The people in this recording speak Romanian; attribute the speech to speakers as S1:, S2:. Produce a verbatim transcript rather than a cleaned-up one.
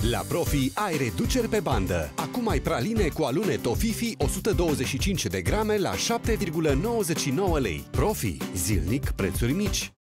S1: La Profi ai reduceri pe bandă. Acum ai praline cu alune Tofifi o sută douăzeci și cinci de grame la șapte virgulă nouăzeci și nouă lei. Profi. Zilnic prețuri mici.